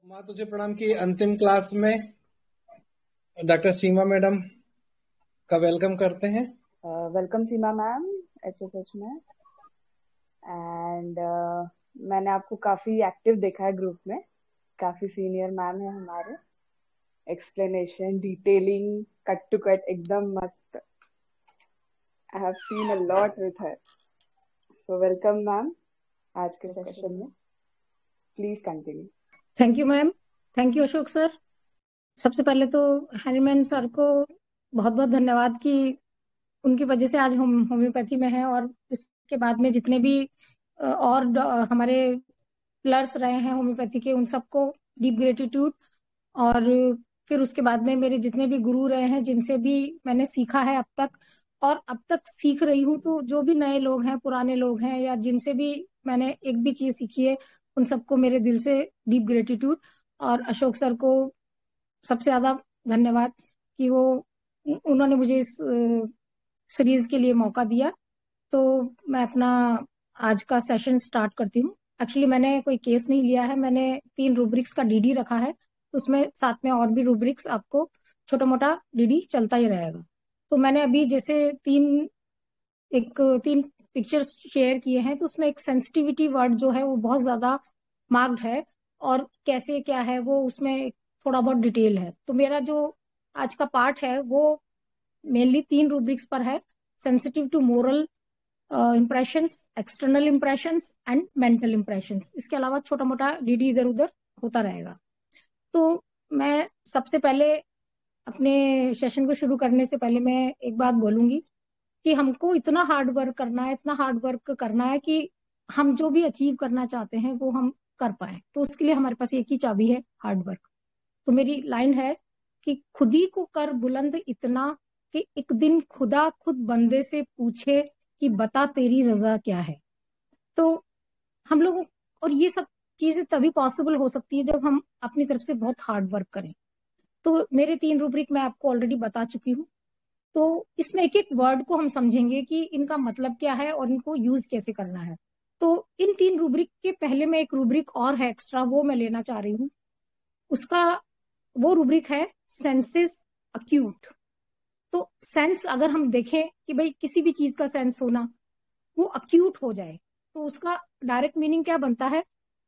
माँ तुझे प्रणाम की अंतिम क्लास में डॉक्टर सीमा मैडम का वेलकम करते हैं। वेलकम सीमा मैम HSH में। एंड मैंने आपको काफी एक्टिव देखा है ग्रुप में। काफी सीनियर मैम है हमारे। Explanation detailing cut to cut एकदम मस्त। I have seen a lot with her. So welcome ma'am आज के सेशन में। Please continue. Thank you ma'am. Thank you Ashok sir. सबसे पहले तो हैरीमैन सर को बहुत बहुत धन्यवाद कि उनकी वजह से आज हम होम्योपैथी में हैं, और इसके बाद में जितने भी और हमारे प्लस रहे हैं होम्योपैथी के, उन सबको डीप ग्रेटिट्यूड। और फिर उसके बाद में मेरे जितने भी गुरु रहे हैं, जिनसे भी मैंने सीखा है अब तक और अब तक सीख रही हूँ, तो जो भी नए लोग हैं, पुराने लोग हैं, या जिनसे भी मैंने एक भी चीज सीखी है, उन सबको मेरे दिल से डीप ग्रेटिट्यूड। और अशोक सर को सबसे ज्यादा धन्यवाद कि वो उन्होंने मुझे इस सीरीज के लिए मौका दिया। तो मैं अपना आज का सेशन स्टार्ट करती हूँ। एक्चुअली मैंने कोई केस नहीं लिया है, मैंने 3 रूब्रिक्स का डीडी रखा है, उसमें साथ में और भी रूब्रिक्स आपको छोटा मोटा डीडी चलता ही रहेगा। तो मैंने अभी जैसे 3 पिक्चर्स शेयर किए हैं, तो उसमें एक सेंसिटिविटी वर्ड जो है वो बहुत ज्यादा मार्क्ड है, और कैसे क्या है वो उसमें थोड़ा बहुत डिटेल है। तो मेरा जो आज का पार्ट है वो मेनली 3 रूब्रिक्स पर है: sensitive to moral impressions, external impressions and mental impressions. इसके अलावा छोटा मोटा डीडी इधर उधर होता रहेगा। तो मैं सबसे पहले अपने सेशन को शुरू करने से पहले मैं एक बात बोलूंगी कि हमको इतना हार्ड वर्क करना है, इतना हार्ड वर्क करना है कि हम जो भी अचीव करना चाहते हैं वो हम कर पाए। तो उसके लिए हमारे पास एक ही चाबी है, हार्ड वर्क। तो मेरी लाइन है कि खुद ही को कर बुलंद इतना कि एक दिन खुदा खुद बंदे से पूछे कि बता तेरी रजा क्या है। तो हम लोगों, और ये सब चीजें तभी पॉसिबल हो सकती है जब हम अपनी तरफ से बहुत हार्ड वर्क करें। तो मेरे 3 रूब्रिक मैं आपको ऑलरेडी बता चुकी हूँ। तो इसमें एक एक वर्ड को हम समझेंगे कि इनका मतलब क्या है और इनको यूज कैसे करना है। तो इन 3 रूब्रिक के पहले में एक रूब्रिक और है एक्स्ट्रा, वो मैं लेना चाह रही हूँ। उसका वो रूब्रिक है सेंसेस अक्यूट। तो सेंस अगर हम देखें कि भाई किसी भी चीज का सेंस होना, वो अक्यूट हो जाए, तो उसका डायरेक्ट मीनिंग क्या बनता है?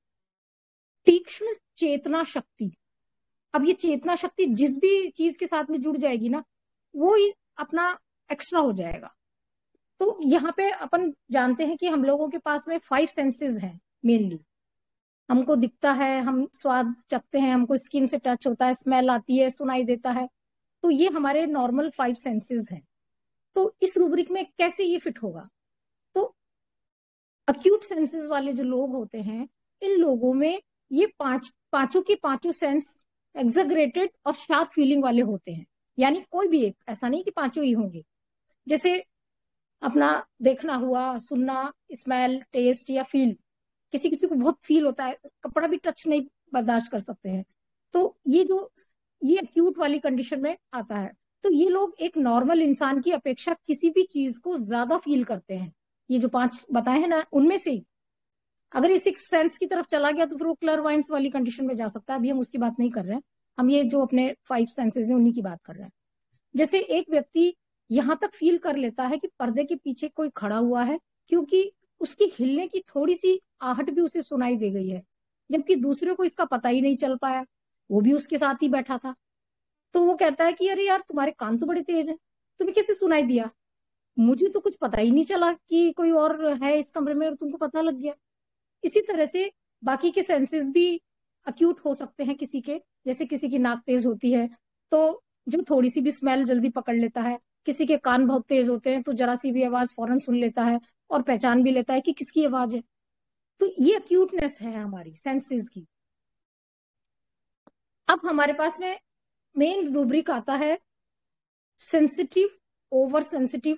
तीक्ष्ण चेतना शक्ति। अब ये चेतना शक्ति जिस भी चीज के साथ में जुड़ जाएगी ना, वो ही अपना एक्स्ट्रा हो जाएगा। तो यहाँ पे अपन जानते हैं कि हम लोगों के पास में 5 सेंसेस हैं मेनली। हमको दिखता है, हम स्वाद चखते हैं, हमको स्किन से टच होता है, स्मेल आती है, सुनाई देता है। तो ये हमारे नॉर्मल 5 सेंसेस हैं। तो इस रूब्रिक में कैसे ये फिट होगा? तो अक्यूट सेंसेस वाले जो लोग होते हैं, इन लोगों में ये पांचों के पांचों सेंस एग्जैगरेटेड और शार्प फीलिंग वाले होते हैं। यानी कोई भी एक, ऐसा नहीं कि पांचों ही होंगे। जैसे अपना देखना हुआ, सुनना, स्मेल, टेस्ट या फील। किसी किसी को बहुत फील होता है, कपड़ा भी टच नहीं बर्दाश्त कर सकते हैं। तो ये एक्यूट वाली कंडीशन में आता है। तो ये लोग एक नॉर्मल इंसान की अपेक्षा किसी भी चीज को ज्यादा फील करते हैं। ये जो 5 बताए हैं ना, उनमें से अगर ये 6 सेंस की तरफ चला गया तो फिर वो क्लरवाइंस वाली कंडीशन में जा सकता है। अभी हम उसकी बात नहीं कर रहे हैं, हम ये जो अपने 5 सेंसेस हैं उन्हीं की बात कर रहे हैं। जैसे एक व्यक्ति यहां तक फील कर लेता है कि पर्दे के पीछे कोई खड़ा हुआ है, क्योंकि उसकी हिलने की थोड़ी सी आहट भी उसे सुनाई दे गई है, जबकि दूसरे को इसका पता ही नहीं चल पाया, वो भी उसके साथ ही बैठा था। तो वो कहता है कि अरे यार, तुम्हारे कान तो बड़े तेज हैं, तुम्हें कैसे सुनाई दिया? मुझे तो कुछ पता ही नहीं चला कि कोई और है इस कमरे में और तुमको पता लग गया। इसी तरह से बाकी के सेंसेस भी अक्यूट हो सकते हैं किसी के। जैसे किसी की नाक तेज होती है तो जो थोड़ी सी भी स्मेल जल्दी पकड़ लेता है। किसी के कान बहुत तेज होते हैं तो जरा सी भी आवाज फौरन सुन लेता है और पहचान भी लेता है कि किसकी आवाज है। तो ये अक्यूटनेस है हमारी सेंसेस की। अब हमारे पास में मेन रूब्रिक आता है सेंसिटिव, ओवर सेंसिटिव।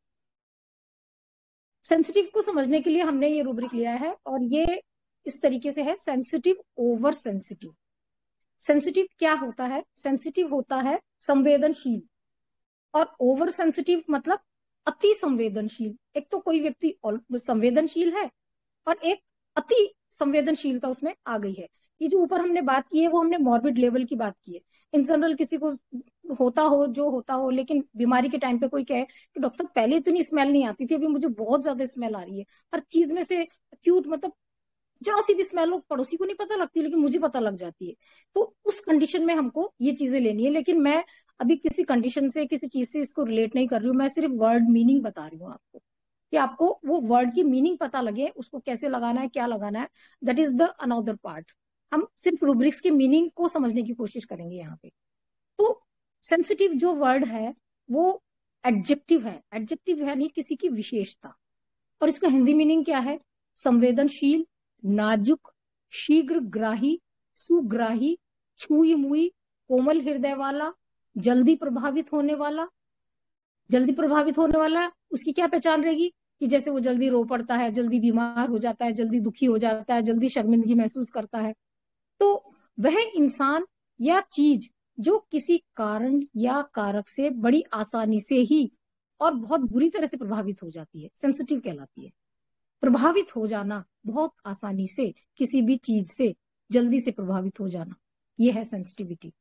सेंसिटिव को समझने के लिए हमने ये रूब्रिक लिया है, और ये इस तरीके से है: सेंसिटिव, ओवर सेंसिटिव। सेंसिटिव क्या होता है? सेंसिटिव होता है संवेदनशील, और ओवर सेंसिटिव मतलब अति संवेदनशील। एक तो कोई व्यक्ति संवेदनशील है और एक अति संवेदनशीलता उसमें आ गई है। ये जो ऊपर हमने बात की है वो हमने मॉर्बिड लेवल की बात की है। इन जनरल किसी को होता हो जो होता हो, लेकिन बीमारी के टाइम पे कोई कहे कि डॉक्टर साहब पहले इतनी स्मेल नहीं आती थी, अभी मुझे बहुत ज्यादा स्मेल आ रही है, हर चीज में से एक्यूट, मतलब जरा सी भी स्मेल हो पड़ोसी को नहीं पता लगती लेकिन मुझे पता लग जाती है। तो उस कंडीशन में हमको ये चीजें लेनी है। लेकिन मैं अभी किसी कंडीशन से किसी चीज से इसको रिलेट नहीं कर रही हूँ, मैं सिर्फ वर्ड मीनिंग बता रही हूँ आपको, कि आपको वो वर्ड की मीनिंग पता लगे, उसको कैसे लगाना है, क्या लगाना है। That is the another part. हम सिर्फ रूब्रिक्स के मीनिंग को समझने की कोशिश करेंगे यहाँ पे। तो सेंसिटिव जो वर्ड है वो एडजेक्टिव है। एडजेक्टिव है नहीं किसी की विशेषता, और इसका हिंदी मीनिंग क्या है? संवेदनशील, नाजुक, शीघ्रग्राही, सुग्राही, छुई मुई, कोमल हृदय वाला, जल्दी प्रभावित होने वाला। जल्दी प्रभावित होने वाला, उसकी क्या पहचान रहेगी? कि जैसे वो जल्दी रो पड़ता है, जल्दी बीमार हो जाता है, जल्दी दुखी हो जाता है, जल्दी शर्मिंदगी महसूस करता है। तो वह इंसान या चीज जो किसी कारण या कारक से बड़ी आसानी से ही और बहुत बुरी तरह से प्रभावित हो जाती है, सेंसिटिव कहलाती है। प्रभावित हो जाना, बहुत आसानी से किसी भी चीज से जल्दी से प्रभावित हो जाना, ये है सेंसिटिविटी।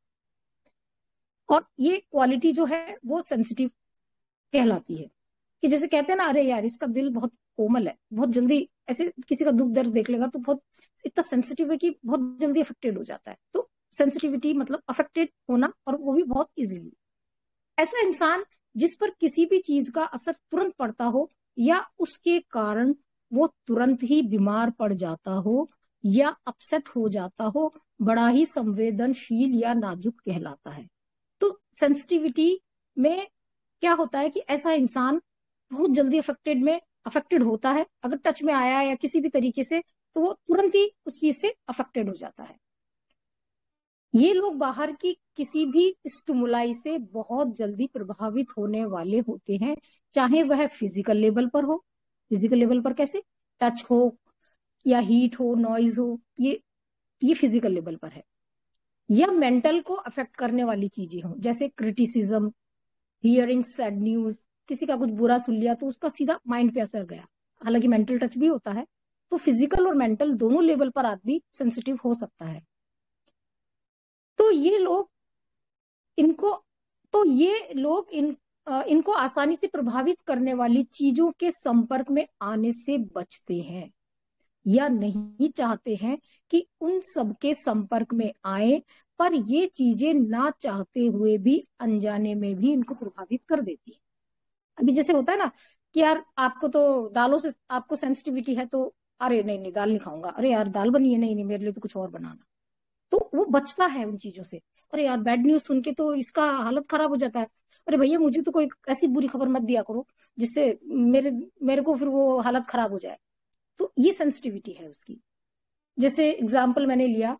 और ये क्वालिटी जो है वो सेंसिटिव कहलाती है। कि जैसे कहते हैं ना, अरे यार इसका दिल बहुत कोमल है, बहुत जल्दी ऐसे किसी का दुख दर्द देख लेगा तो बहुत इतना सेंसिटिव है कि बहुत जल्दी अफेक्टेड हो जाता है। तो सेंसिटिविटी मतलब अफेक्टेड होना, और वो भी बहुत इजीली। ऐसा इंसान जिस पर किसी भी चीज का असर तुरंत पड़ता हो या उसके कारण वो तुरंत ही बीमार पड़ जाता हो या अपसेट हो जाता हो, बड़ा ही संवेदनशील या नाजुक कहलाता है। तो सेंसिटिविटी में क्या होता है कि ऐसा इंसान बहुत जल्दी अफेक्टेड होता है। अगर टच में आया या किसी भी तरीके से, तो वो तुरंत ही उस चीज से अफेक्टेड हो जाता है। ये लोग बाहर की किसी भी स्टिमुलाई से बहुत जल्दी प्रभावित होने वाले होते हैं, चाहे वह फिजिकल लेवल पर हो। फिजिकल लेवल पर कैसे? टच हो या हीट हो, नॉइज हो, ये फिजिकल लेवल पर है। या मेंटल को अफेक्ट करने वाली चीजें हो, जैसे क्रिटिसिज्म, हियरिंग सैड न्यूज, किसी का कुछ बुरा सुन लिया तो उसका सीधा माइंड पे असर गया। हालांकि मेंटल टच भी होता है। तो फिजिकल और मेंटल दोनों लेवल पर आदमी सेंसिटिव हो सकता है। तो ये लोग इनको तो ये लोग इनको आसानी से प्रभावित करने वाली चीजों के संपर्क में आने से बचते हैं या नहीं चाहते हैं कि उन सबके संपर्क में आए, पर ये चीजें ना चाहते हुए भी अनजाने में भी इनको प्रभावित कर देती है। अभी जैसे होता है ना कि यार आपको तो दालों से आपको सेंसिटिविटी है, तो अरे नहीं नहीं दाल नहीं खाऊंगा, अरे यार दाल बनी है, नहीं नहीं मेरे लिए तो कुछ और बनाना। तो वो बचता है उन चीजों से। अरे यार बैड न्यूज सुन के तो इसका हालत खराब हो जाता है, अरे भैया मुझे तो कोई ऐसी बुरी खबर मत दिया करो जिससे मेरे मेरे को फिर वो हालत खराब हो जाए। तो ये सेंसिटिविटी है उसकी। जैसे एग्जाम्पल मैंने लिया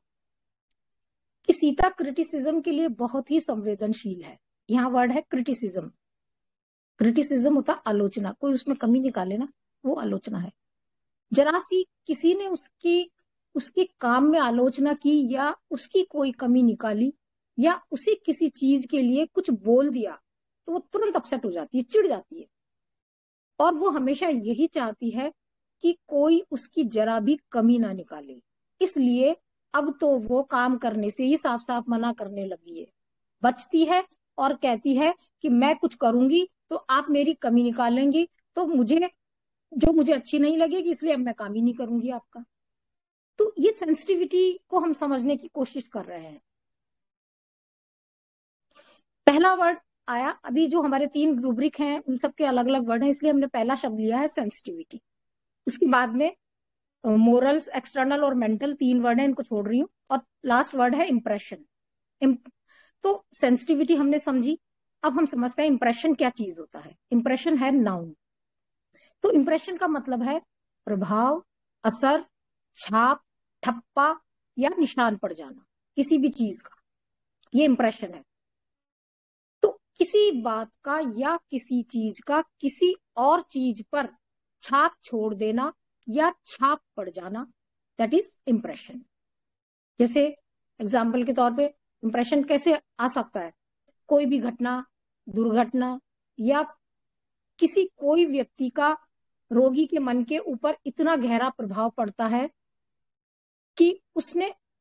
कि सीता क्रिटिसिज्म के लिए बहुत ही संवेदनशील है। यहाँ वर्ड है क्रिटिसिज्म। क्रिटिसिज्म होता आलोचना, कोई उसमें कमी निकाले ना, वो आलोचना है। जरा सी किसी ने उसके काम में आलोचना की या उसकी कोई कमी निकाली या उसे किसी चीज के लिए कुछ बोल दिया, तो वो तुरंत अपसेट हो जाती है, चिढ़ जाती है। और वो हमेशा यही चाहती है कि कोई उसकी जरा भी कमी ना निकाले। इसलिए अब तो वो काम करने से ही साफ साफ मना करने लगी है, बचती है और कहती है कि मैं कुछ करूंगी तो आप मेरी कमी निकालेंगी, तो मुझे अच्छी नहीं लगेगी, इसलिए अब मैं काम ही नहीं करूंगी आपका। तो ये सेंसिटिविटी को हम समझने की कोशिश कर रहे हैं। पहला वर्ड आया, अभी जो हमारे 3 रूब्रिक हैं उन सबके अलग अलग वर्ड हैं, इसलिए हमने पहला शब्द लिया है सेंसिटिविटी। उसके बाद में मोरल्स, एक्सटर्नल और मेंटल 3 वर्ड है, इनको छोड़ रही हूँ। और लास्ट वर्ड है इम्प्रेशन। तो सेंसिटिविटी हमने समझी। अब हम समझते हैं इम्प्रेशन क्या चीज होता है। इम्प्रेशन है नाउन। तो इम्प्रेशन का मतलब है प्रभाव, असर, छाप, ठप्पा या निशान पड़ जाना किसी भी चीज का, ये इम्प्रेशन है। तो किसी बात का या किसी चीज का किसी और चीज पर छाप छोड़ देना या छाप पड़ जाना, दैट इज इम्प्रेशन। जैसे एग्जाम्पल के तौर पे इम्प्रेशन कैसे आ सकता है? कोई भी घटना, दुर्घटना या कोई व्यक्ति का रोगी के मन के ऊपर इतना गहरा प्रभाव पड़ता है कि उसने उस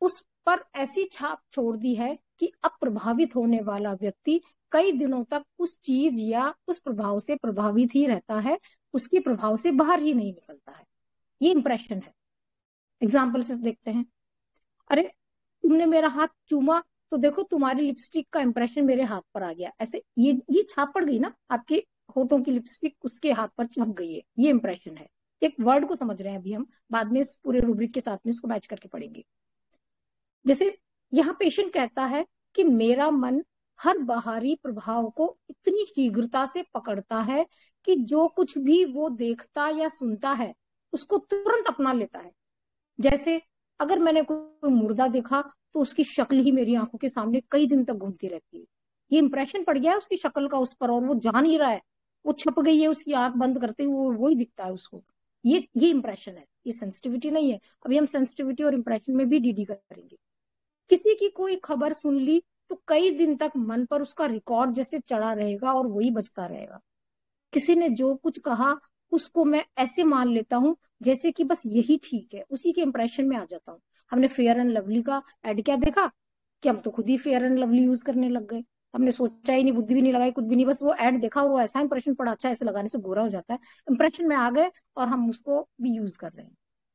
पर ऐसी छाप छोड़ दी है कि अब प्रभावित होने वाला व्यक्ति कई दिनों तक उस चीज या उस प्रभाव से प्रभावित ही रहता है, उसके प्रभाव से बाहर ही नहीं निकलता है। ये इंप्रेशन है। एग्जाम्पल से देखते हैं। अरे तुमने मेरा हाथ चूमा तो देखो तुम्हारी लिपस्टिक का इंप्रेशन मेरे हाथ पर आ गया, ऐसे ये छाप पड़ गई ना, आपके होठों की लिपस्टिक उसके हाथ पर छप गई है, ये इंप्रेशन है। एक वर्ड को समझ रहे हैं अभी हम, बाद में इस पूरे रूब्रिक के साथ में इसको मैच करके पढ़ेंगे। जैसे यहाँ पेशेंट कहता है कि मेरा मन हर बाहरी प्रभाव को इतनी शीघ्रता से पकड़ता है कि जो कुछ भी वो देखता या सुनता है उसको तुरंत अपना लेता है। जैसे अगर मैंने कोई मुर्दा देखा तो उसकी शक्ल ही मेरी आंखों के सामने कई दिन तक घूमती रहती है। ये इंप्रेशन पड़ गया है उसकी शक्ल का उस पर, और वो जान ही रहा है, वो छप गई है, उसकी आंख बंद करते हुए वो ही दिखता है उसको। ये इंप्रेशन है, ये सेंसिटिविटी नहीं है। अभी हम सेंसिटिविटी और इंप्रेशन में भी डीडी करेंगे। किसी की कोई खबर सुन ली तो कई दिन तक मन पर उसका रिकॉर्ड जैसे चढ़ा रहेगा और वही बजता रहेगा। किसी ने जो कुछ कहा उसको मैं ऐसे मान लेता हूँ जैसे कि बस यही ठीक है, उसी के इंप्रेशन में आ जाता हूँ। हमने फेयर एंड लवली का एड क्या देखा कि हम तो खुद ही फेयर एंड लवली यूज करने लग गए। हमने सोचा ही नहीं, बुद्धि भी नहीं लगाई, कुछ भी नहीं, बस वो एड देखा और वो ऐसा इंप्रेशन पड़ा, अच्छा ऐसे लगाने से गोरा हो जाता है, इंप्रेशन में आ गए और हम उसको भी यूज कर रहे हैं।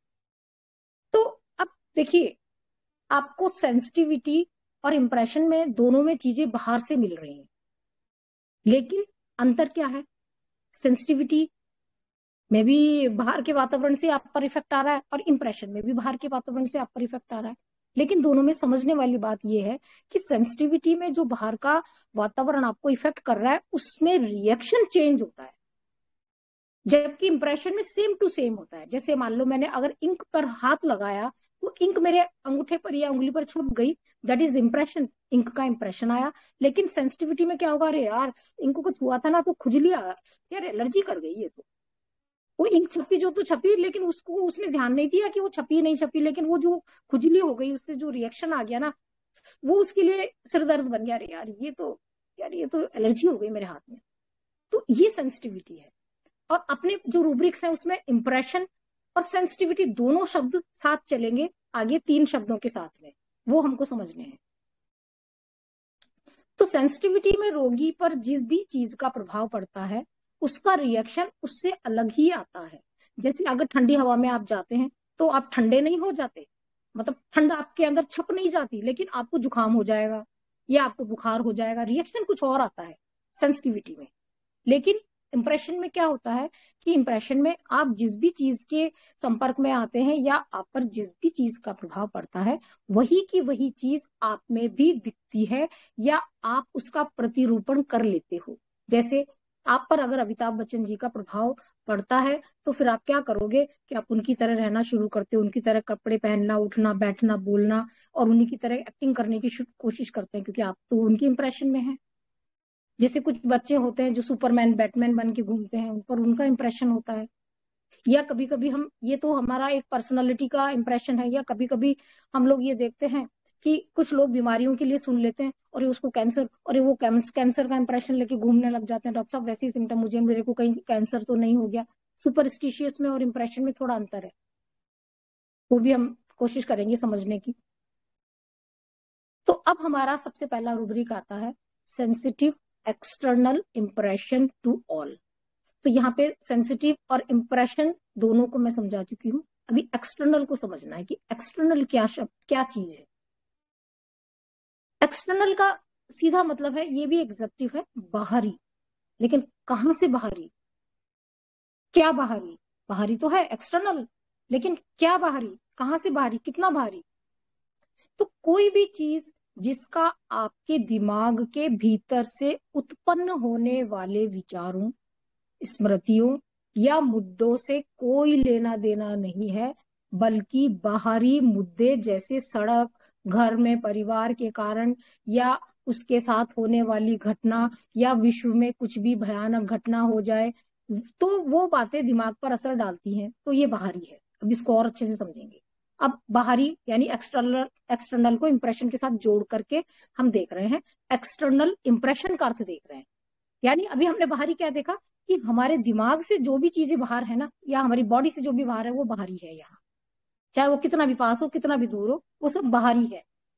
तो अब देखिए, आपको सेंसिटिविटी और इंप्रेशन में दोनों में चीजें बाहर से मिल रही हैं, लेकिन अंतर क्या है? सेंसिटिविटी में भी बाहर के वातावरण से आप पर इफेक्ट आ रहा है और इंप्रेशन में भी बाहर के वातावरण से आप पर इफेक्ट आ रहा है। लेकिन दोनों में समझने वाली बात यह है कि सेंसिटिविटी में जो बाहर का वातावरण आपको इफेक्ट कर रहा है उसमें रिएक्शन चेंज होता है, जबकि इंप्रेशन में सेम टू सेम होता है। जैसे मान लो मैंने अगर इंक पर हाथ लगाया तो इंक मेरे अंगूठे पर या उंगली पर छप गई, दैट इज इंप्रेशन, इंक का इंप्रेशन आया। लेकिन सेंसिटिविटी में क्या होगा? अरे यार इंक को छुआ था ना तो खुजली आया, यार एलर्जी कर गई है, तो वो इंक छपी जो तो छपी, लेकिन उसको उसने ध्यान नहीं दिया कि वो छपी नहीं छपी, लेकिन वो जो खुजली हो गई उससे जो रिएक्शन आ गया ना, वो उसके लिए सिरदर्द बन गया। अरे यार ये तो एलर्जी हो गई मेरे हाथ में। तो ये सेंसिटिविटी है। और अपने जो रूब्रिक्स है उसमें इंप्रेशन और सेंसिटिविटी दोनों शब्द साथ चलेंगे आगे 3 शब्दों के साथ में, वो हमको समझने हैं। तो सेंसिटिविटी में रोगी पर जिस भी चीज का प्रभाव पड़ता है उसका रिएक्शन उससे अलग ही आता है। जैसे अगर ठंडी हवा में आप जाते हैं तो आप ठंडे नहीं हो जाते, मतलब ठंड आपके अंदर छप नहीं जाती, लेकिन आपको जुकाम हो जाएगा या आपको बुखार हो जाएगा, रिएक्शन कुछ और आता है सेंसिटिविटी में। लेकिन इंप्रेशन में क्या होता है कि इंप्रेशन में आप जिस भी चीज के संपर्क में आते हैं या आप पर जिस भी चीज का प्रभाव पड़ता है वही की वही चीज आप में भी दिखती है या आप उसका प्रतिरूपण कर लेते हो। जैसे आप पर अगर अमिताभ बच्चन जी का प्रभाव पड़ता है तो फिर आप क्या करोगे कि आप उनकी तरह रहना शुरू करते हो, उनकी तरह कपड़े पहनना, उठना, बैठना, बोलना और उन्हीं की तरह एक्टिंग करने की कोशिश करते हैं, क्योंकि आप तो उनके इंप्रेशन में हैं। जैसे कुछ बच्चे होते हैं जो सुपरमैन, बैटमैन बन के घूमते हैं, उन पर उनका इंप्रेशन होता है। या कभी कभी हम, ये तो हमारा एक पर्सनालिटी का इंप्रेशन है, या कभी कभी हम लोग ये देखते हैं कि कुछ लोग बीमारियों के लिए सुन लेते हैं और ये उसको कैंसर, और ये वो कैंसर का इंप्रेशन लेके घूमने लग जाते हैं। डॉक्टर साहब वैसे ही सिम्टम, मुझे, मेरे को कहीं कैंसर तो नहीं हो गया। सुपरस्टिशियस में और इंप्रेशन में थोड़ा अंतर है, वो भी हम कोशिश करेंगे समझने की। तो अब हमारा सबसे पहला रूब्रिक आता है sensitive external impression to all. तो यहाँ पे सेंसिटिव और इंप्रेशन दोनों को मैं समझा चुकी हूँ। अभी एक्सटर्नल को समझना है कि एक्सटर्नल क्या शब्द, क्या चीज है। एक्सटर्नल का सीधा मतलब है, ये भी एग्जेक्टिव है, बाहरी। लेकिन कहां से बाहरी? क्या बाहरी? बाहरी तो है एक्सटर्नल, लेकिन क्या बाहरी, कहां से बाहरी, कितना बाहरी? तो कोई भी चीज जिसका आपके दिमाग के भीतर से उत्पन्न होने वाले विचारों, स्मृतियों या मुद्दों से कोई लेना देना नहीं है, बल्कि बाहरी मुद्दे जैसे सड़क, घर में परिवार के कारण या उसके साथ होने वाली घटना या विश्व में कुछ भी भयानक घटना हो जाए तो वो बातें दिमाग पर असर डालती हैं, तो ये बाहरी है। अब इसको और अच्छे से समझेंगे। अब बाहरी यानी एक्सटर्नल को इंप्रेशन के साथ जोड़ करके हम देख रहे हैं, एक्सटर्नल इंप्रेशन का अर्थ देख रहे हैं। यानी अभी हमने बाहरी क्या देखा कि हमारे दिमाग से जो भी चीजें बाहर है ना, या हमारी बॉडी से जो भी बाहर है वो बाहरी है। यहाँ चाहे वो कितना भी पास हो, कितना भी दूर हो, वो सब बाहरी है।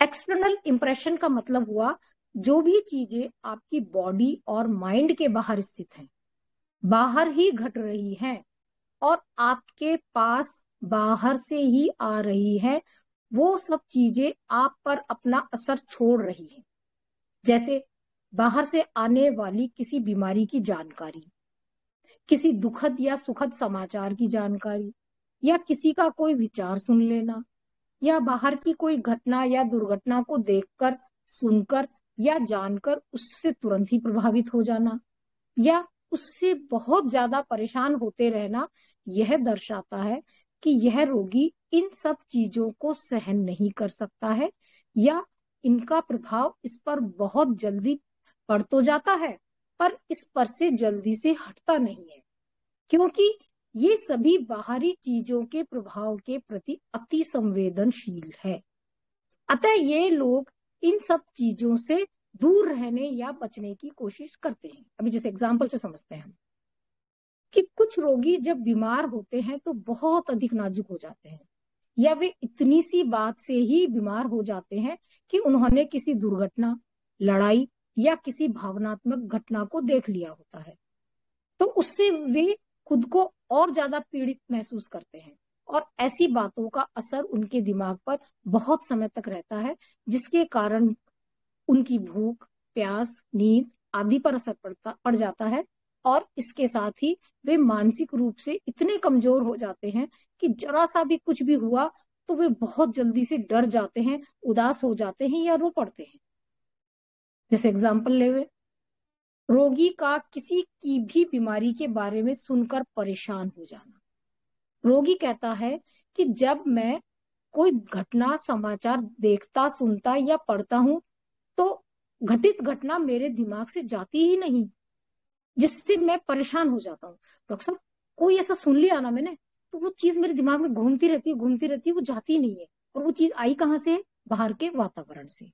एक्सटर्नल इंप्रेशन का मतलब हुआ जो भी चीजें आपकी बॉडी और माइंड के बाहर स्थित हैं, बाहर ही घट रही हैं और आपके पास बाहर से ही आ रही है, वो सब चीजें आप पर अपना असर छोड़ रही है। जैसे बाहर से आने वाली किसी बीमारी की जानकारी, किसी दुखद या सुखद समाचार की जानकारी, या किसी का कोई विचार सुन लेना, या बाहर की कोई घटना या दुर्घटना को देखकर, सुनकर या जानकर उससे तुरंत ही प्रभावित हो जाना, या उससे बहुत ज्यादा परेशान होते रहना, यह दर्शाता है कि यह रोगी इन सब चीजों को सहन नहीं कर सकता है, या इनका प्रभाव इस पर बहुत जल्दी पड़ तो जाता है पर इस पर से जल्दी से हटता नहीं है, क्योंकि ये सभी बाहरी चीजों के प्रभाव के प्रति अति संवेदनशील है। अतः ये लोग इन सब चीजों से दूर रहने या बचने की कोशिश करते हैं। अभी जैसे एग्जाम्पल से समझते हैं हम कि कुछ रोगी जब बीमार होते हैं तो बहुत अधिक नाजुक हो जाते हैं, या वे इतनी सी बात से ही बीमार हो जाते हैं कि उन्होंने किसी दुर्घटना, लड़ाई या किसी भावनात्मक घटना को देख लिया होता है, तो उससे वे खुद को और ज्यादा पीड़ित महसूस करते हैं और ऐसी बातों का असर उनके दिमाग पर बहुत समय तक रहता है, जिसके कारण उनकी भूख, प्यास, नींद आदि पर असर पड़ जाता है। और इसके साथ ही वे मानसिक रूप से इतने कमजोर हो जाते हैं कि जरा सा भी कुछ भी हुआ तो वे बहुत जल्दी से डर जाते हैं, उदास हो जाते हैं या रो पड़ते हैं। जैसे एग्जाम्पल ले, रोगी का किसी की भी बीमारी के बारे में सुनकर परेशान हो जाना। रोगी कहता है कि जब मैं कोई घटना, समाचार देखता, सुनता या पढ़ता हूं तो घटित घटना मेरे दिमाग से जाती ही नहीं, जिससे मैं परेशान हो जाता हूँ। डॉक्टर साहब, कोई ऐसा सुन लिया ना मैंने, तो वो चीज मेरे दिमाग में घूमती रहती है, वो जाती नहीं है। और वो चीज आई कहाँ से? बाहर के वातावरण से।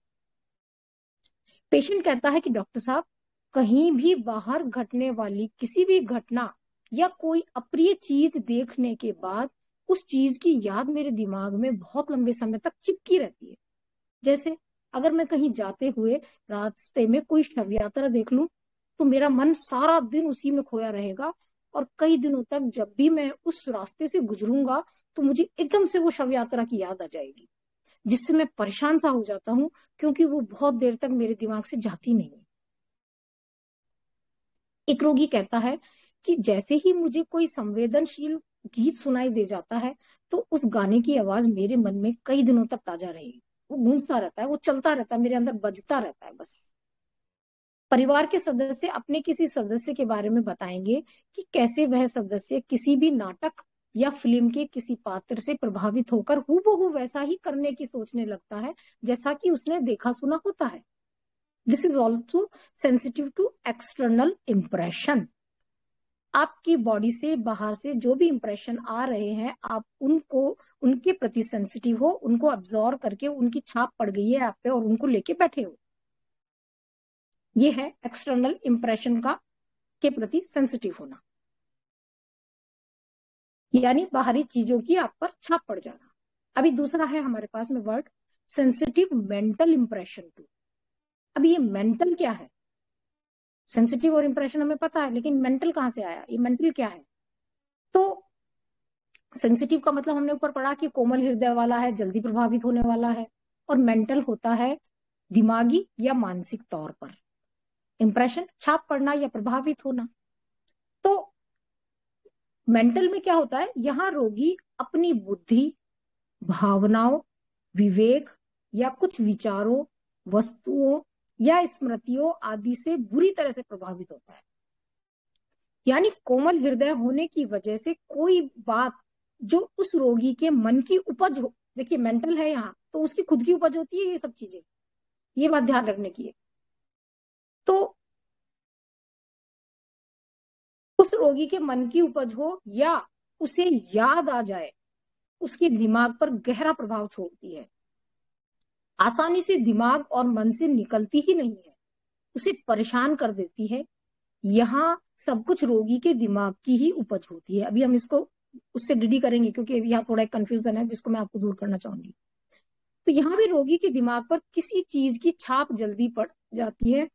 पेशेंट कहता है कि डॉक्टर साहब, कहीं भी बाहर घटने वाली किसी भी घटना या कोई अप्रिय चीज देखने के बाद उस चीज की याद मेरे दिमाग में बहुत लंबे समय तक चिपकी रहती है। जैसे अगर मैं कहीं जाते हुए रास्ते में कोई शव यात्रा देख लूं तो मेरा मन सारा दिन उसी में खोया रहेगा और कई दिनों तक जब भी मैं उस रास्ते से गुजरूंगा तो मुझे एकदम से वो शव यात्रा की याद आ जाएगी, जिससे मैं परेशान सा हो जाता हूँ, क्योंकि वो बहुत देर तक मेरे दिमाग से जाती नहीं है। एक रोगी कहता है कि जैसे ही मुझे कोई संवेदनशील गीत सुनाई दे जाता है तो उस गाने की आवाज मेरे मन में कई दिनों तक ताजा रहेगी। वो गूंजता रहता है, वो चलता रहता है, मेरे अंदर बजता रहता है बस। परिवार के सदस्य अपने किसी सदस्य के बारे में बताएंगे कि कैसे वह सदस्य किसी भी नाटक या फिल्म के किसी पात्र से प्रभावित होकर हूबहू वैसा ही करने की सोचने लगता है जैसा कि उसने देखा सुना होता है। This is also sensitive to external impression. आपकी बॉडी से बाहर से जो भी इंप्रेशन आ रहे हैं, आप उनको, उनके प्रति सेंसिटिव हो, उनको अब्सॉर्ब करके उनकी छाप पड़ गई है आप पे और उनको लेके बैठे हो। ये है एक्सटर्नल इंप्रेशन का के प्रति सेंसिटिव होना, यानी बाहरी चीजों की आप पर छाप पड़ जाना। अभी दूसरा है हमारे पास में word sensitive mental impression to. अभी ये मेंटल क्या है? सेंसिटिव और इंप्रेशन हमें पता है, लेकिन मेंटल कहां से आया? ये मेंटल क्या है? तो सेंसिटिव का मतलब हमने ऊपर पढ़ा कि कोमल हृदय वाला है, जल्दी प्रभावित होने वाला है, और मेंटल होता है दिमागी या मानसिक तौर पर। इंप्रेशन छाप पड़ना या प्रभावित होना। तो मेंटल में क्या होता है? यहाँ रोगी अपनी बुद्धि, भावनाओं, विवेक या कुछ विचारों, वस्तुओं या स्मृतियों आदि से बुरी तरह से प्रभावित होता है। यानी कोमल हृदय होने की वजह से कोई बात जो उस रोगी के मन की उपज हो, देखिए मेंटल है यहाँ तो उसकी खुद की उपज होती है ये सब चीजें, ये बात ध्यान रखने की है। तो उस रोगी के मन की उपज हो या उसे याद आ जाए, उसके दिमाग पर गहरा प्रभाव छोड़ती है, आसानी से दिमाग और मन से निकलती ही नहीं है, उसे परेशान कर देती है। यहाँ सब कुछ रोगी के दिमाग की ही उपज होती है। अभी हम इसको उससे डिडी करेंगे क्योंकि यहाँ थोड़ा एक कंफ्यूजन है जिसको मैं आपको दूर करना चाहूंगी। तो यहाँ भी रोगी के दिमाग पर किसी चीज की छाप जल्दी पड़ जाती है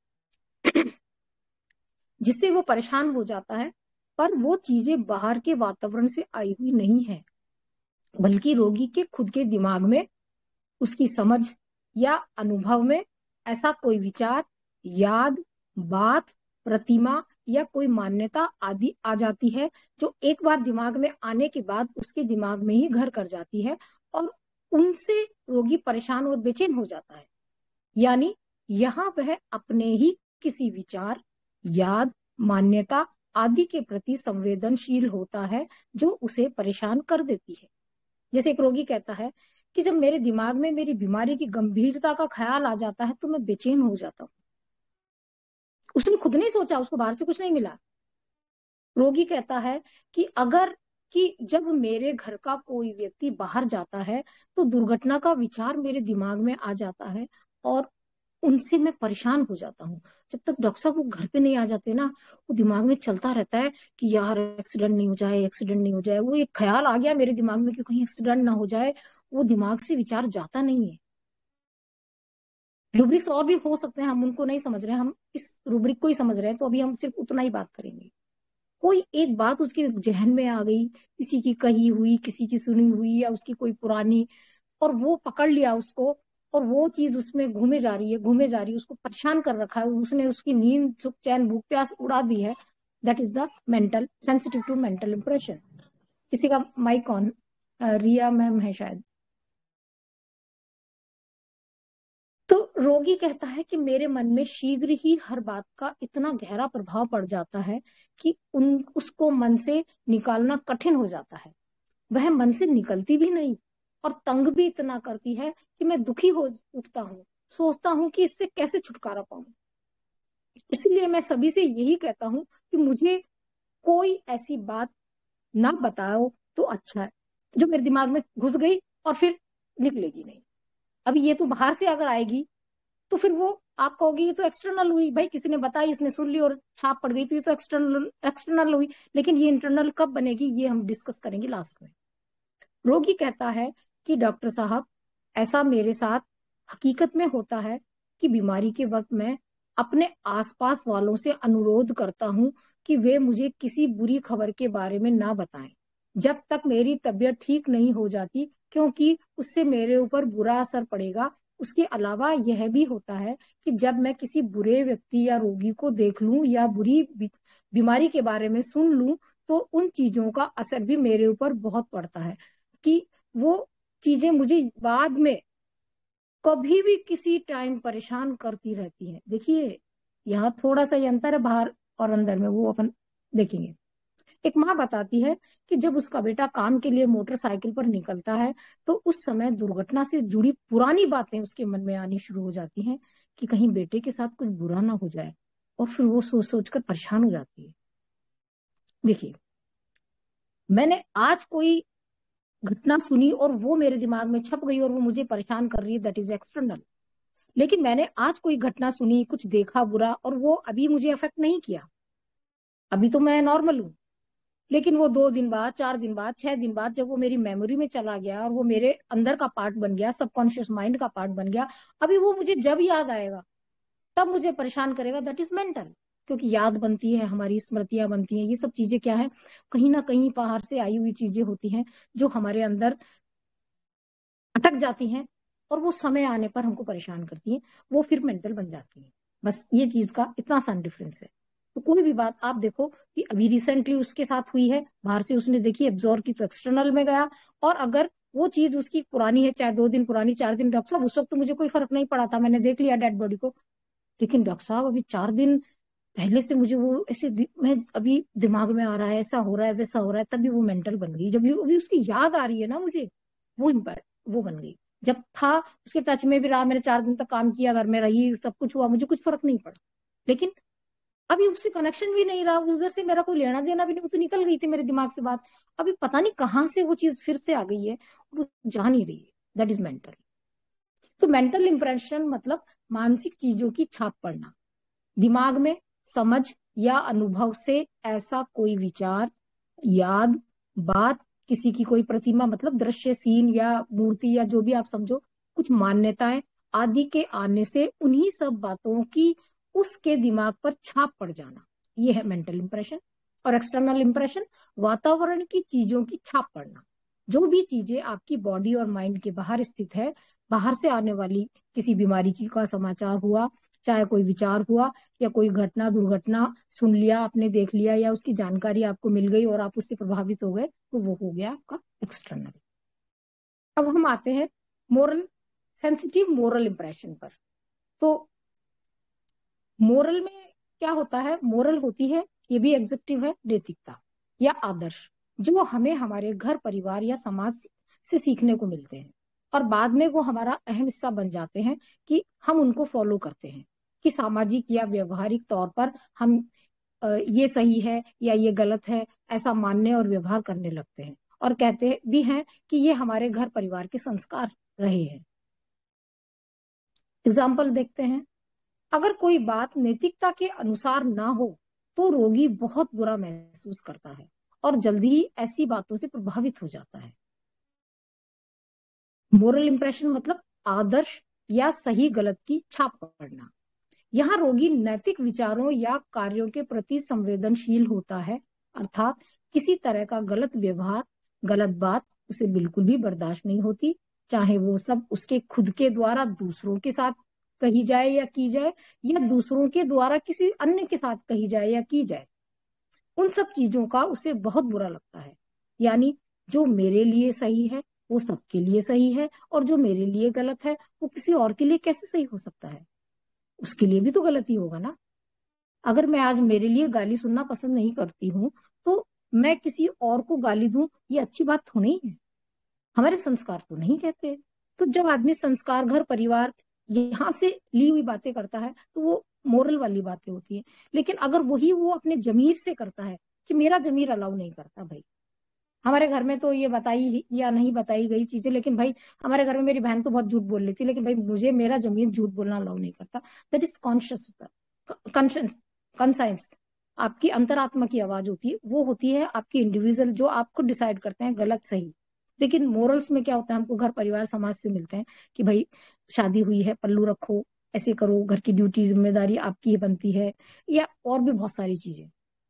जिससे वो परेशान हो जाता है, पर वो चीजें बाहर के वातावरण से आई हुई नहीं है, बल्कि रोगी के खुद के दिमाग में, उसकी समझ या अनुभव में ऐसा कोई विचार, याद, बात, प्रतिमा या कोई मान्यता आदि आ जाती है जो एक बार दिमाग में आने के बाद उसके दिमाग में ही घर कर जाती है और उनसे रोगी परेशान और बेचैन हो जाता है। यानी यहाँ वह अपने ही किसी विचार, याद, मान्यता आदि के प्रति संवेदनशील होता है जो उसे परेशान कर देती है। जैसे एक रोगी कहता है कि जब मेरे दिमाग में मेरी बीमारी की गंभीरता का ख्याल आ जाता है तो मैं बेचैन हो जाता हूँ। उसने खुद नहीं सोचा, उसको बाहर से कुछ नहीं मिला। रोगी कहता है कि जब मेरे घर का कोई व्यक्ति बाहर जाता है तो दुर्घटना का विचार मेरे दिमाग में आ जाता है और उनसे मैं परेशान हो जाता हूँ। जब तक डॉक्टर साहब वो घर पे नहीं आ जाते ना, वो दिमाग में चलता रहता है कि यार एक्सीडेंट नहीं हो जाए, एक्सीडेंट नहीं हो जाए। वो एक ख्याल आ गया मेरे दिमाग में कि कहीं एक्सीडेंट ना हो जाए, वो दिमाग से विचार जाता नहीं है। रूब्रिक्स और भी हो सकते हैं, हम उनको नहीं समझ रहे हैं, हम इस रूब्रिक को ही समझ रहे हैं, तो अभी हम सिर्फ उतना ही बात करेंगे। कोई एक बात उसके जहन में आ गई, किसी की कही हुई, किसी की सुनी हुई या उसकी कोई पुरानी, और वो पकड़ लिया उसको और वो चीज उसमें घूमे जा रही है, उसको परेशान कर रखा है, उसने उसकी नींद, सुख, चैन, भूख, प्यास उड़ा दी है। That is the mental, sensitive to mental impression. किसी का माइक ऑन, रिया मैम है शायद। तो रोगी कहता है कि मेरे मन में शीघ्र ही हर बात का इतना गहरा प्रभाव पड़ जाता है कि उसको मन से निकालना कठिन हो जाता है। वह मन से निकलती भी नहीं और तंग भी इतना करती है कि मैं दुखी हो उठता हूँ, सोचता हूँ कि इससे कैसे छुटकारा पाऊं। इसलिए मैं सभी से यही कहता हूँ कि मुझे कोई ऐसी बात ना बताओ तो अच्छा है जो मेरे दिमाग में घुस गई और फिर निकलेगी नहीं। अभी ये तो बाहर से अगर आएगी तो फिर वो आप कहोगे ये तो एक्सटर्नल हुई, भाई किसी ने बताई, इसने सुन ली और छाप पड़ गई, तो ये तो एक्सटर्नल हुई। लेकिन ये इंटरनल कब बनेगी, ये हम डिस्कस करेंगे लास्ट में। रोगी कहता है कि डॉक्टर साहब, ऐसा मेरे साथ हकीकत में होता है कि बीमारी के वक्त मैं अपने आसपास वालों से अनुरोध करता हूं कि वे मुझे किसी बुरी खबर के बारे में ना बताएं जब तक मेरी तबीयत ठीक नहीं हो जाती, क्योंकि उससे मेरे ऊपर बुरा असर पड़ेगा। उसके अलावा यह भी होता है कि जब मैं किसी बुरे व्यक्ति या रोगी को देख लूं या बुरी बीमारी के बारे में सुन लूं तो उन चीजों का असर भी मेरे ऊपर बहुत पड़ता है कि वो चीजें मुझे बाद में कभी भी किसी टाइम परेशान करती रहती हैं। देखिए यहाँ थोड़ा सा ये अंतर है बाहर और अंदर में, वो अपन देखेंगे। एक माँ बताती है कि जब उसका बेटा काम के लिए मोटरसाइकिल पर निकलता है तो उस समय दुर्घटना से जुड़ी पुरानी बातें उसके मन में आनी शुरू हो जाती हैं कि कहीं बेटे के साथ कुछ बुरा ना हो जाए, और फिर वो सोच सोचकर परेशान हो जाती है। देखिए, मैंने आज कोई घटना सुनी और वो मेरे दिमाग में छप गई और वो मुझे परेशान कर रही है, दैट इज एक्सटर्नल। लेकिन मैंने आज कोई घटना सुनी, कुछ देखा बुरा, और वो अभी मुझे अफेक्ट नहीं किया, अभी तो मैं नॉर्मल हूँ। लेकिन वो 2 दिन बाद, 4 दिन बाद, 6 दिन बाद जब वो मेरी मेमोरी में चला गया और वो मेरे अंदर का पार्ट बन गया, सबकॉन्शियस माइंड का पार्ट बन गया, अभी वो मुझे जब याद आएगा तब मुझे परेशान करेगा। That is mental. क्योंकि याद बनती है, हमारी स्मृतियां बनती हैं, ये सब चीजें क्या है, कहीं ना कहीं बाहर से आई हुई चीजें होती हैं जो हमारे अंदर अटक जाती हैं और वो समय आने पर हमको परेशान करती हैं, वो फिर मेंटल बन जाती है। बस ये चीज का इतना सा डिफरेंस है। तो कोई भी बात आप देखो कि अभी रिसेंटली उसके साथ हुई है, बाहर से उसने देखी, एब्जॉर्ब की, तो एक्सटर्नल में गया। और अगर वो चीज उसकी पुरानी है, चाहे 2 दिन पुरानी, 4 दिन, डॉक्टर साहब उस वक्त तो मुझे कोई फर्क नहीं पड़ा था, मैंने देख लिया डेड बॉडी को, लेकिन डॉक्टर साहब अभी 4 दिन पहले से मुझे वो ऐसे मैं अभी दिमाग में आ रहा है, ऐसा हो रहा है, वैसा हो रहा है, तभी वो मेंटल बन गई। जब अभी उसकी याद आ रही है ना मुझे, वो इम्पैक्ट वो बन गई। जब था उसके टच में भी रहा, मैंने 4 दिन तक काम किया, घर में रही, सब कुछ हुआ, मुझे कुछ फर्क नहीं पड़ा। लेकिन अभी उससे कनेक्शन भी नहीं रहा, उधर से मेरा कोई लेना देना भी नहीं, वो तो निकल गई थी मेरे दिमाग से बात। अभी पता नहीं कहाँ से वो चीज फिर से आ गई है, वो जा नहीं रही है। That is mental. तो मेंटल इंप्रेशन मतलब मानसिक चीजों की छाप पड़ना, दिमाग में समझ या अनुभव से ऐसा कोई विचार, याद, बात, किसी की कोई प्रतिमा, मतलब दृश्य, सीन या मूर्ति या जो भी आप समझो, कुछ मान्यताएं आदि के आने से उन्हीं सब बातों की उसके दिमाग पर छाप पड़ जाना, ये है मेंटल इंप्रेशन। और एक्सटर्नल इंप्रेशन वातावरण की चीजों की छाप पड़ना। जो भी चीजें आपकी बॉडी और माइंड के बाहर स्थित है, बाहर से आने वाली किसी बीमारी की का समाचार हुआ, चाहे कोई विचार हुआ या कोई घटना दुर्घटना सुन लिया आपने, देख लिया, या उसकी जानकारी आपको मिल गई और आप उससे प्रभावित हो गए, तो वो हो गया आपका एक्सटर्नल। अब हम आते हैं मोरल, सेंसिटिव मोरल इंप्रेशन पर। तो मोरल में क्या होता है? मोरल होती है, ये भी एग्जेक्टिव है, नैतिकता या आदर्श, जो हमें हमारे घर परिवार या समाज से सीखने को मिलते हैं और बाद में वो हमारा अहम हिस्सा बन जाते हैं कि हम उनको फॉलो करते हैं, कि सामाजिक या व्यवहारिक तौर पर हम ये सही है या ये गलत है ऐसा मानने और व्यवहार करने लगते हैं, और कहते भी हैं कि ये हमारे घर परिवार के संस्कार रहे हैं। एग्जाम्पल देखते हैं। अगर कोई बात नैतिकता के अनुसार ना हो तो रोगी बहुत बुरा महसूस करता है और जल्दी ही ऐसी बातों से प्रभावित हो जाता है। मोरल इंप्रेशन मतलब आदर्श या सही गलत की छाप पड़ना। यहाँ रोगी नैतिक विचारों या कार्यों के प्रति संवेदनशील होता है, अर्थात किसी तरह का गलत व्यवहार, गलत बात उसे बिल्कुल भी बर्दाश्त नहीं होती, चाहे वो सब उसके खुद के द्वारा दूसरों के साथ कही जाए या की जाए, या दूसरों के द्वारा किसी अन्य के साथ कही जाए या की जाए। उन सब चीजों का उसे बहुत बुरा लगता है। यानी जो मेरे लिए सही है वो सबके लिए सही है, और जो मेरे लिए गलत है वो किसी और के लिए कैसे सही हो सकता है? उसके लिए भी तो गलती होगा ना। अगर मैं आज मेरे लिए गाली सुनना पसंद नहीं करती हूँ तो मैं किसी और को गाली दूं, ये अच्छी बात तो नहीं है। हमारे संस्कार तो नहीं कहते। तो जब आदमी संस्कार, घर परिवार, यहाँ से ली हुई बातें करता है तो वो मोरल वाली बातें होती है। लेकिन अगर वही वो अपने जमीर से करता है, कि मेरा जमीर अलाउ नहीं करता भाई, हमारे घर में तो ये बताई या नहीं बताई गई चीजें, लेकिन भाई हमारे घर में मेरी बहन तो बहुत झूठ बोल लेती है, लेकिन भाई मुझे मेरा जमीर झूठ बोलना अलाउ नहीं करता, दैट इज कॉन्शियस होता है, कॉन्शियस, कंसाइंस। आपकी अंतरात्मा की आवाज होती है, वो होती है आपकी इंडिविजुअल, जो आप खुद डिसाइड करते हैं गलत सही। लेकिन मोरल्स में क्या होता है? हमको घर परिवार समाज से मिलते हैं कि भाई शादी हुई है, पल्लू रखो, ऐसे करो, घर की ड्यूटी जिम्मेदारी आपकी ही बनती है, या और भी बहुत सारी चीजें।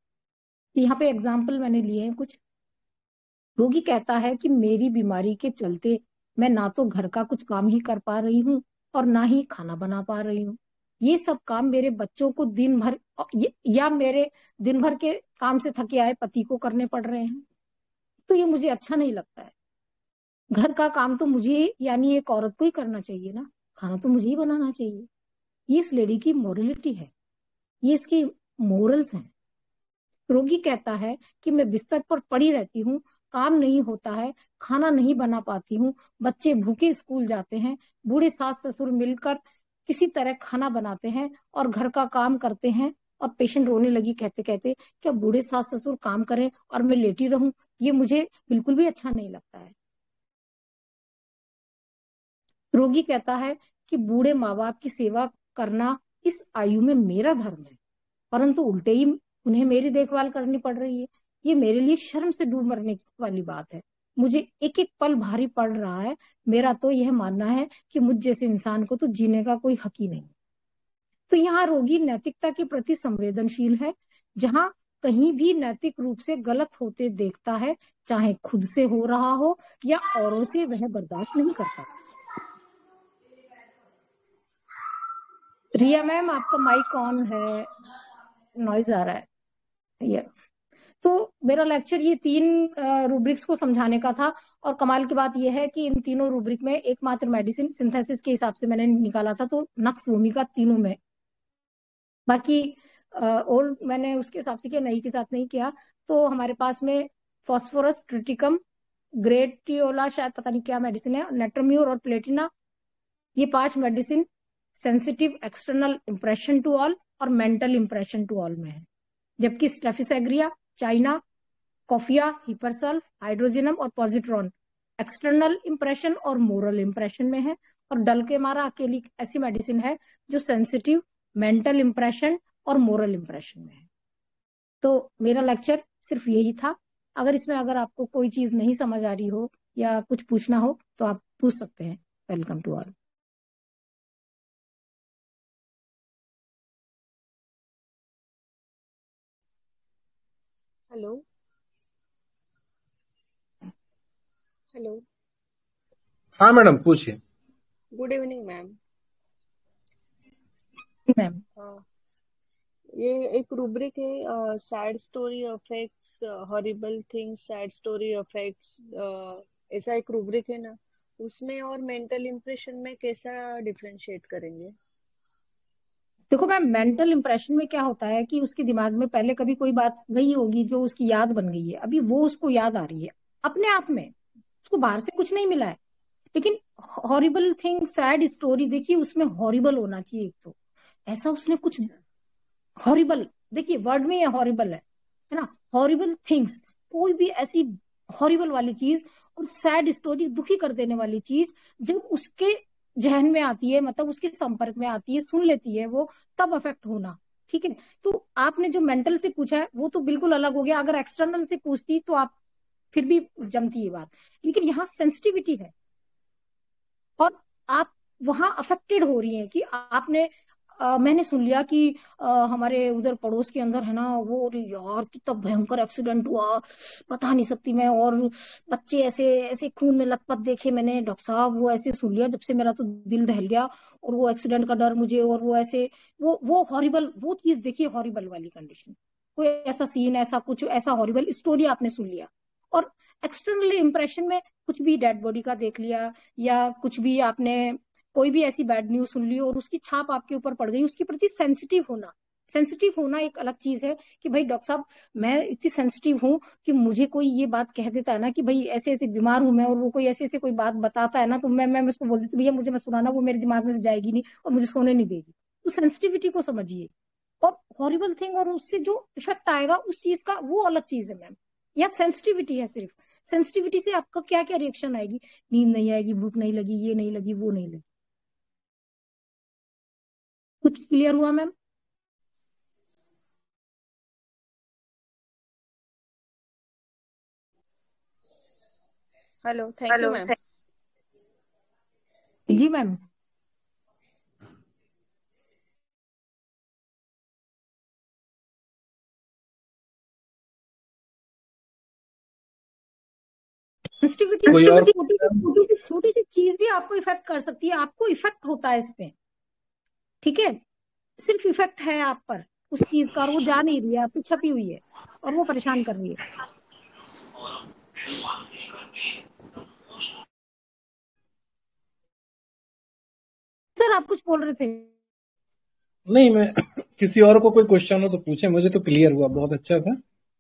यहाँ पे एग्जाम्पल मैंने लिए हैं कुछ। रोगी कहता है कि मेरी बीमारी के चलते मैं ना तो घर का कुछ काम ही कर पा रही हूँ और ना ही खाना बना पा रही हूँ। ये सब काम मेरे बच्चों को दिन भर या मेरे दिन भर के काम से थके आए पति को करने पड़ रहे हैं। तो ये मुझे अच्छा नहीं लगता है। घर का काम तो मुझे, यानी एक औरत को ही करना चाहिए ना, खाना तो मुझे ही बनाना चाहिए। ये इस लेडी की मोरलिटी है, ये इसकी मोरल्स हैं। रोगी कहता है कि मैं बिस्तर पर पड़ी रहती हूँ, काम नहीं होता है, खाना नहीं बना पाती हूँ, बच्चे भूखे स्कूल जाते हैं, बूढ़े सास ससुर मिलकर किसी तरह खाना बनाते हैं और घर का काम करते हैं। और पेशेंट रोने लगी कहते कहते, क्या बूढ़े सास ससुर काम करें और मैं लेटी रहूं? ये मुझे बिल्कुल भी अच्छा नहीं लगता है। रोगी कहता है कि बूढ़े माँ बाप की सेवा करना इस आयु में मेरा धर्म है, परंतु उल्टे ही उन्हें मेरी देखभाल करनी पड़ रही है। ये मेरे लिए शर्म से डूब मरने वाली बात है। मुझे एक एक पल भारी पड़ रहा है। मेरा तो यह मानना है कि मुझ जैसे इंसान को तो जीने का कोई हक ही नहीं। तो यहाँ रोगी नैतिकता के प्रति संवेदनशील है। जहां कहीं भी नैतिक रूप से गलत होते देखता है, चाहे खुद से हो रहा हो या औरों से, वह बर्दाश्त नहीं करता। रिया मैम, आपका माइक ऑन है, नॉइज आ रहा है। ये तो मेरा लेक्चर ये 3 रूब्रिक्स को समझाने का था। और कमाल की बात यह है कि इन तीनों रूब्रिक में एकमात्र मेडिसिन सिंथेसिस के हिसाब से मैंने निकाला था, तो नक्स भूमिका तीनों में। बाकी और मैंने उसके हिसाब से किया, नई के साथ नहीं किया। तो हमारे पास में फॉस्फोरस, ट्रिटिकम, ग्रेटियोला, शायद पता नहीं क्या मेडिसिन है, नेट्रम्यूर और प्लेटिना, ये 5 medicine sensitive external impression to all और मेंटल इंप्रेशन टू ऑल में है। जबकि staphisagria, china, coffea, hepar sulph, hydrogenium और पॉजिट्रॉन एक्सटर्नल इंप्रेशन और मोरल इंप्रेशन में है। और डलकेमारा अकेली ऐसी मेडिसिन है जो सेंसिटिव, मेंटल इंप्रेशन और मोरल इंप्रेशन में है। तो मेरा लेक्चर सिर्फ यही था। अगर आपको कोई चीज नहीं समझ आ रही हो या कुछ पूछना हो तो आप पूछ सकते हैं। Welcome to all. Hello. Hello. हाँ मैडम पूछिए। Good evening ma'am. मैम ये एक रूब्रिक है, sad story affects horrible things, sad story affects, ऐसा एक रूब्रिक है ना, उसमें और मेंटल इंप्रेशन में कैसा डिफरेंशिएट करेंगे? देखो मैम, मेंटल इंप्रेशन में क्या होता है कि उसके दिमाग में पहले कभी कोई बात गई होगी जो उसकी याद बन गई है, अभी वो उसको याद आ रही है अपने आप में, उसको बाहर से कुछ नहीं मिला है। लेकिन हॉरिबल थिंग, सैड स्टोरी, देखिए उसमें हॉरिबल होना चाहिए एक तो, ऐसा उसने कुछ अच्छा। हॉरिबल, देखिए वर्ड में ये हॉरिबल है ना, हॉरिबल थिंग्स, कोई भी ऐसी हॉरिबल वाली चीज और सैड स्टोरी, दुखी कर देने वाली चीज जब उसके जहन में आती है, मतलब उसके संपर्क में आती है, सुन लेती है वो, तब अफेक्ट होना। ठीक है, तो आपने जो मेंटल से पूछा है वो तो बिल्कुल अलग हो गया, अगर एक्सटर्नल से पूछती तो आप फिर भी जमती है बात, लेकिन यहाँ सेंसिटिविटी है और आप वहां अफेक्टेड हो रही हैं कि आपने मैंने सुन लिया कि हमारे उधर पड़ोस के अंदर है ना वो, अरे यार कितना भयंकर एक्सीडेंट हुआ, बता नहीं सकती मैं, और बच्चे ऐसे ऐसे खून में लथपथ देखे मैंने डॉक्टर साहब, वो ऐसे सुन लिया, जब से मेरा तो दिल दहल गया, और वो एक्सीडेंट का डर मुझे, और वो ऐसे वो हॉरिबल, वो चीज देखिए हॉरिबल वाली कंडीशन, कोई ऐसा सीन, ऐसा कुछ, ऐसा हॉरिबल स्टोरी आपने सुन लिया। और एक्सटर्नल इंप्रेशन में कुछ भी डेड बॉडी का देख लिया, या कुछ भी आपने कोई भी ऐसी बैड न्यूज सुन ली और उसकी छाप आपके ऊपर पड़ गई, उसके प्रति सेंसिटिव होना, सेंसिटिव होना एक अलग चीज है कि भाई डॉक्टर साहब मैं इतनी सेंसिटिव हूँ कि मुझे कोई ये बात कह देता है ना कि भाई ऐसे ऐसे बीमार हूं मैं, और वो कोई ऐसे ऐसे कोई बात बताता है ना, तो मैं उसको बोल देती भैया मुझे मैं सुनाना, वो मेरे दिमाग में से जाएगी नहीं और मुझे सोने नहीं देगी। तो सेंसिटिविटी को समझिए, और हॉरिबल थिंग और उससे जो इफेक्ट आएगा उस चीज का, वो अलग चीज है मैम। या सेंसिटिविटी है सिर्फ, सेंसिटिविटी से आपका क्या क्या रिएक्शन आएगी, नींद नहीं आएगी, भूख नहीं लगी, ये नहीं लगी, वो नहीं लगी। कुछ क्लियर हुआ ma'am? Hello, thank you ma'am. जी मैम। सेंसिटिविटी कोई और? छोटी सी चीज भी आपको इफेक्ट कर सकती है, आपको इफेक्ट होता है इसमें। ठीक है, सिर्फ इफेक्ट है आप पर उस चीज का, और वो जा नहीं रही है, आपकी छपी हुई है और वो परेशान कर रही है। सर आप कुछ बोल रहे थे? नहीं, मैं किसी और को कोई क्वेश्चन हो तो पूछे, मुझे तो क्लियर हुआ, बहुत अच्छा था।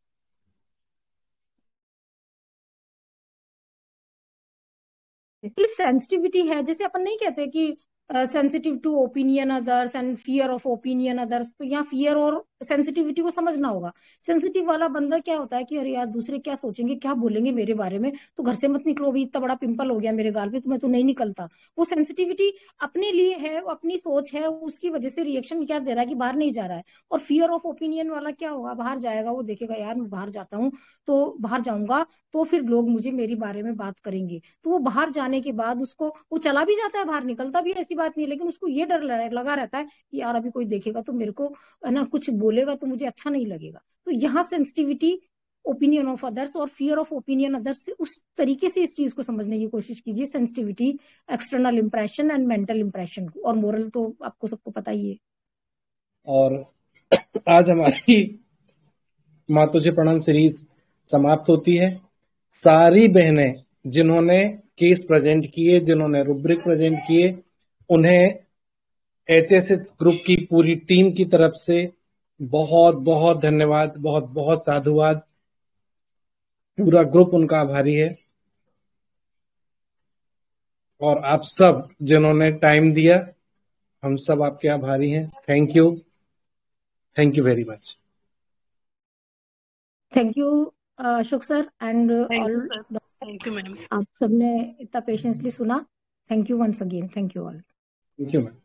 सेंसिटिविटी है, जैसे अपन नहीं कहते कि sensitive to opinion others and fear of opinion others, तो यहाँ फियर और सेंसिटिविटी को समझना होगा। सेंसिटिव वाला बंदा क्या होता है कि अरे यार दूसरे क्या सोचेंगे, क्या बोलेंगे मेरे बारे में, तो घर से मत निकलो, अभी इतना बड़ा पिंपल हो गया मेरे गाल पे तो मैं तो नहीं निकलता। वो सेंसिटिविटी अपने लिए है, वो अपनी सोच है, उसकी वजह से रिएक्शन क्या दे रहा है कि बाहर नहीं जा रहा है। और फियर ऑफ ओपिनियन वाला क्या होगा, बाहर जाएगा, वो देखेगा यार मैं बाहर जाता हूँ, तो बाहर जाऊंगा तो फिर लोग मुझे मेरे बारे में बात करेंगे, तो वो बाहर जाने के बाद उसको, वो चला भी जाता है बाहर, निकलता भी है, ऐसी बात नहीं है, लेकिन उसको ये डर लगा रहता है कि यार अभी कोई देखेगा तो मेरे को है ना कुछ बोलेगा तो मुझे अच्छा नहीं लगेगा। तो यहाँ सेंसिटिविटी ओपिनियन ऑफ अदर्स और फियर ऑफ ओपिनियन अदर्स से उस तरीके से इस चीज को समझने की कोशिश कीजिए, sensitivity, external impression and mental impression को, और मोरल तो आपको सबको पता ही है। और आज हमारी माँ तुझे प्रणाम सीरीज समाप्त होती है। सारी बहनें जिन्होंने केस प्रेजेंट किए, जिन्होंने रुब्रिक प्रेजेंट किए, उन्हें एचएसएस ग्रुप की पूरी टीम की तरफ से बहुत बहुत धन्यवाद, बहुत बहुत साधुवाद। पूरा ग्रुप उनका आभारी है, और आप सब जिन्होंने टाइम दिया, हम सब आपके आभारी हैं। Thank you, thank you very much. Thank you Ashok sir and thank all. You sir. Thank you ma'am. आप सबने इतना पेशेंसली सुना, thank you once again, thank you all. Thank you ma'am.